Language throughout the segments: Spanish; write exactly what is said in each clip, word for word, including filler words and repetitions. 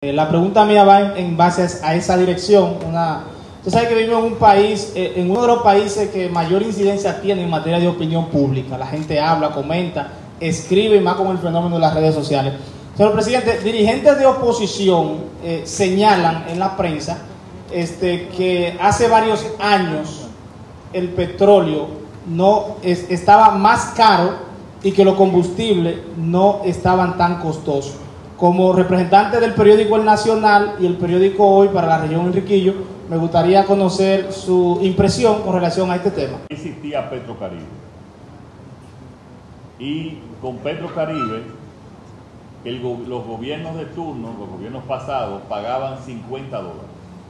La pregunta mía va en, en base a esa dirección. Una, usted sabe que vivimos en un país, eh, en uno de los países que mayor incidencia tiene en materia de opinión pública. La gente habla, comenta, escribe, más con el fenómeno de las redes sociales. Señor presidente, dirigentes de oposición eh, señalan en la prensa este, que hace varios años el petróleo no es, estaba más caro y que los combustibles no estaban tan costosos. Como representante del periódico El Nacional y el periódico Hoy para la región Enriquillo, me gustaría conocer su impresión con relación a este tema. Existía Petrocaribe y con Petrocaribe el, los gobiernos de turno, los gobiernos pasados, pagaban cincuenta dólares.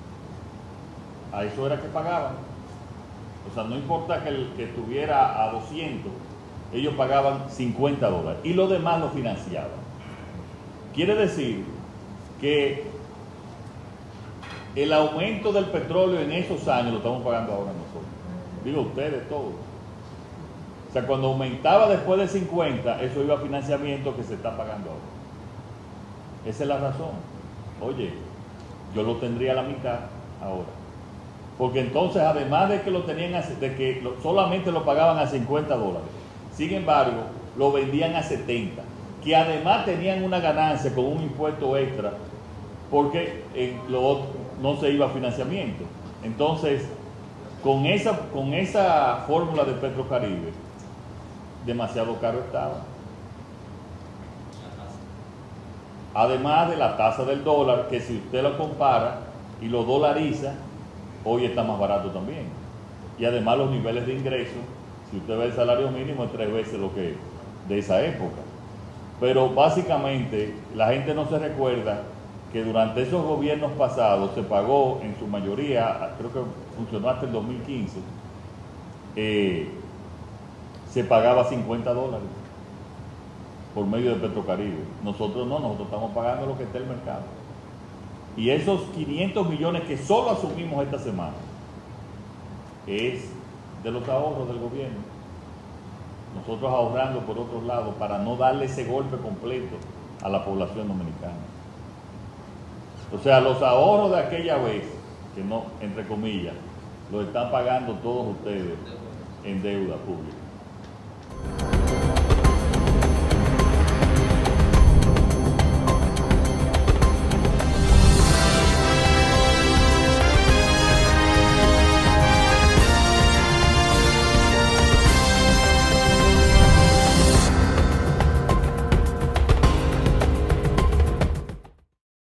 A eso era que pagaban. O sea, no importa que, el, que estuviera a doscientos, ellos pagaban cincuenta dólares y lo demás lo financiaban. Quiere decir que el aumento del petróleo en esos años lo estamos pagando ahora nosotros. Digo ustedes todos. O sea, cuando aumentaba después de cincuenta, eso iba a financiamiento que se está pagando ahora. Esa es la razón. Oye, yo lo tendría a la mitad ahora. Porque entonces, además de que lo tenían a, de que lo, solamente lo pagaban a cincuenta dólares, sin embargo, lo vendían a setenta. Que además tenían una ganancia con un impuesto extra porque en lo otro no se iba a financiamiento. Entonces, con esa, con esa fórmula de Petrocaribe, demasiado caro estaba. Además de la tasa del dólar, que si usted lo compara y lo dolariza, hoy está más barato también. Y además los niveles de ingresos, si usted ve el salario mínimo, es tres veces lo que es de esa época. Pero básicamente la gente no se recuerda que durante esos gobiernos pasados se pagó en su mayoría, creo que funcionó hasta el dos mil quince, eh, se pagaba cincuenta dólares por medio de Petrocaribe. Nosotros no, nosotros estamos pagando lo que está en el mercado. Y esos quinientos millones que solo asumimos esta semana es de los ahorros del gobierno. Nosotros ahorrando por otros lados para no darle ese golpe completo a la población dominicana. O sea, los ahorros de aquella vez, que no, entre comillas, los están pagando todos ustedes en deuda pública.